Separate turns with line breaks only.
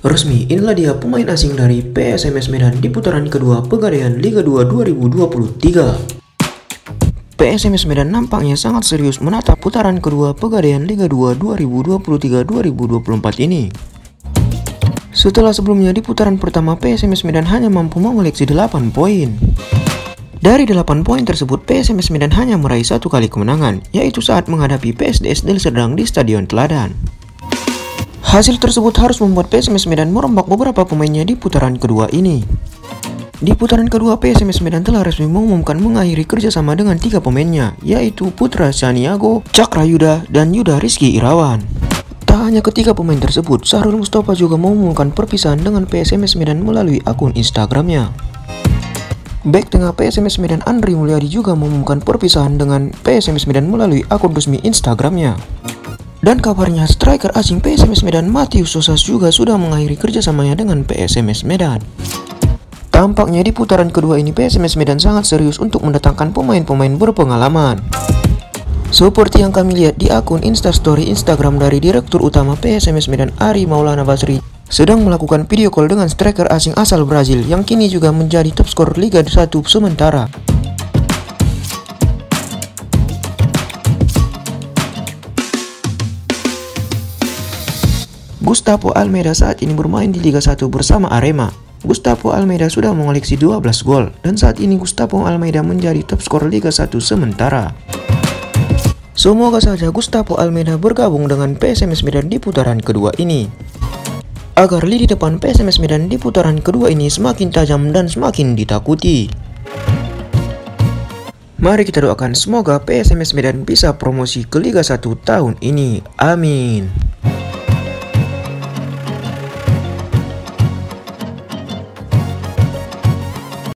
Resmi, inilah dia pemain asing dari PSMS Medan di putaran kedua Pegadaian Liga 2 2023. PSMS Medan nampaknya sangat serius menatap putaran kedua Pegadaian Liga 2 2023-2024 ini. Setelah sebelumnya di putaran pertama PSMS Medan hanya mampu mengoleksi 8 poin. Dari 8 poin tersebut, PSMS Medan hanya meraih satu kali kemenangan, yaitu saat menghadapi PSDS Deli Serdang di Stadion Teladan. Hasil tersebut harus membuat PSMS Medan merombak beberapa pemainnya di putaran kedua ini. Di putaran kedua, PSMS Medan telah resmi mengumumkan mengakhiri kerjasama dengan 3 pemainnya, yaitu Putra Saniago, Cakra Yuda, dan Yuda Rizky Irawan. Tak hanya ketiga pemain tersebut, Sahrul Mustafa juga mengumumkan perpisahan dengan PSMS Medan melalui akun Instagramnya. Bek tengah PSMS Medan Andri Mulyadi juga mengumumkan perpisahan dengan PSMS Medan melalui akun resmi Instagramnya. Dan kabarnya striker asing PSMS Medan Matius Sosas juga sudah mengakhiri kerjasamanya dengan PSMS Medan. Tampaknya di putaran kedua ini PSMS Medan sangat serius untuk mendatangkan pemain-pemain berpengalaman. Seperti yang kami lihat di akun Instastory Instagram dari Direktur Utama PSMS Medan Ari Maulana Basri sedang melakukan video call dengan striker asing asal Brazil yang kini juga menjadi top skor Liga 1 sementara. Gustavo Almeida saat ini bermain di Liga 1 bersama Arema. Gustavo Almeida sudah mengoleksi 12 gol dan saat ini Gustavo Almeida menjadi top skor Liga 1 sementara. Semoga saja Gustavo Almeida bergabung dengan PSMS Medan di putaran kedua ini, agar lini depan PSMS Medan di putaran kedua ini semakin tajam dan semakin ditakuti. Mari kita doakan semoga PSMS Medan bisa promosi ke Liga 1 tahun ini. Amin.